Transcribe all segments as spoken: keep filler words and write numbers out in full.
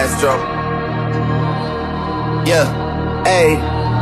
Astro. Yeah, ayy.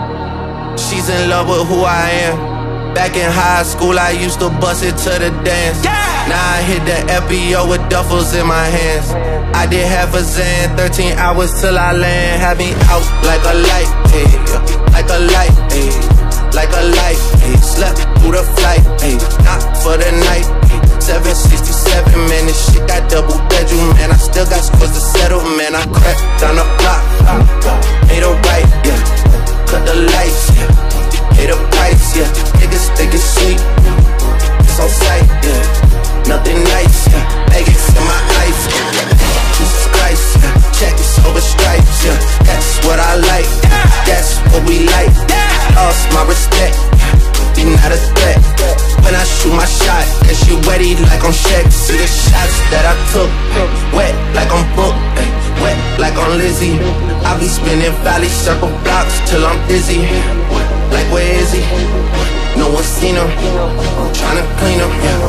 She's in love with who I am. Back in high school, I used to bust it to the dance. Now I hit the F B O with duffels in my hands. I did half a Zan, thirteen hours till I land. Had me out like a light, ayy, like a light, ayy, like a light, ayy. Slept through the flight, ayy, not for the night, ayy. seven sixty-seven, man, this shit got double bedroom, man. I still got scores to settle, man. I cracked down the block, made a right, yeah. Cut the lights, yeah. Pay the price, yeah. Niggas think it's sweet, it's on sight, yeah. Nothing nice, yeah. Vegas in my ice, yeah. Jesus Christ, yeah. Checks over stripes, yeah. That's what I like, that's what we like. Lost my respect, be not a threat. When I shoot my shot, that shit wetty like I'm Shaq. See the shots that I took, wet like I'm Book, wet like I'm Lizzie. I be spinning valley circle blocks till I'm dizzy. Like where is he? No one seen him. I'm tryna clean him, yeah.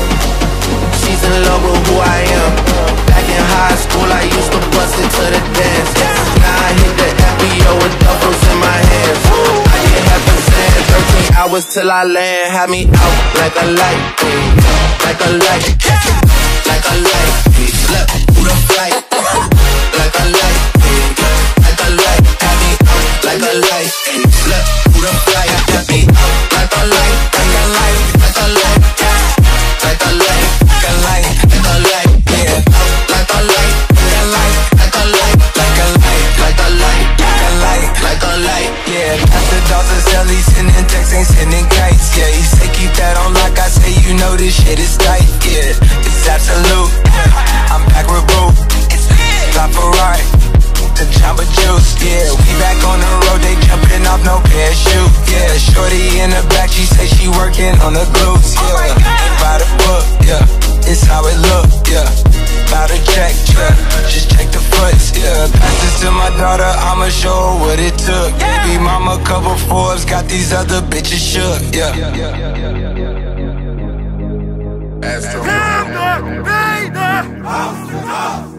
She's in love with who I am. Back in high school, I used to bust it to the dance. Now I hit the F B O with duffels in my hands. I get half a Zan, thirteen hours till I land. Had me out like a light, like a light, like a light. Slept through the flight, like a light, like a light. Had me out like a light, slept through the flight. Had me out like a light, like a light, like a light, like a light, like a light, like a light, yeah. Like a light, like a light, like a light, like a light, like a light, like a light, like a light, yeah. After dollars, Ellie sending texts, ain't sending kites, yeah. He say keep that on lock, I say you know this shit is tight, yeah. It's absolute, I'm back with Boo, top for right, the Jamba Juice, yeah. We back on the road, they jumping off no parachute, yeah. Shorty in the back, she say she working on the glutes, yeah. Ain't by the book, yeah. It's how it look, yeah. Bout to check, yeah. Just check the foots, yeah. Pass this to my daughter, I'ma show her what it took. Baby mama, couple Forbes, got these other bitches shook, yeah. Astro. Lambda,